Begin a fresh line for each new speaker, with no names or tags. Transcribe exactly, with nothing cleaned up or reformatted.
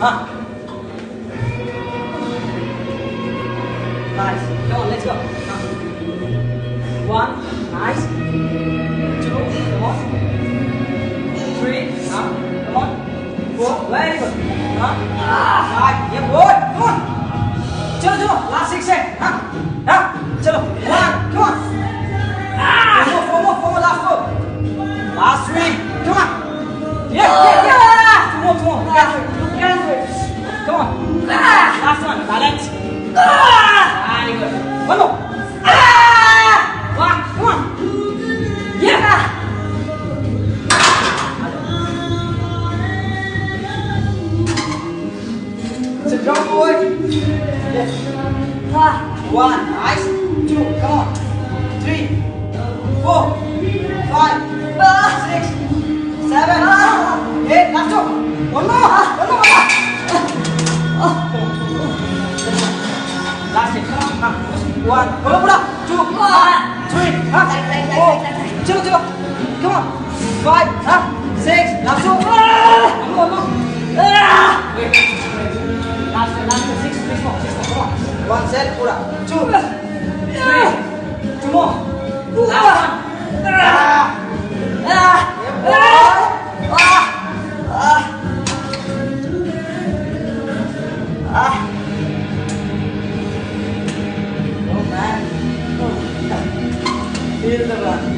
Huh? Nice. Come on, let's go. Huh? One. Nice. Two. Come on. Three. Huh? Come on. Four. Very good. Huh? Five. Yeah, good. Come on. Chalo, chalo. Last six seconds. Huh? Huh? Chalo. One. Come on. Four more, four more, four more. Last four. Last three. Come on. Yeah, yeah, yeah. Two more, two more. You can do it. You can do it. Come on. Last one. Balance. Very good. One more. One. Come on. Yeah. Sit down, boy. Yes. One. Nice. Two. Come on. Three. Four. Five. Six. Seven. Eight. Last two. One more. One more. One more. Last hit. Come on. One. Pull up, pull up. Two. Three. Four. Chalo, chalo. Come on. Five. Six. Last two. One more, one more. Wait. Last, last six. Six more. Six more. Come on. One set. Pull up. Two. Three. Two more. Last one. Yeah, boy. Ah. Oh man. Feel the run.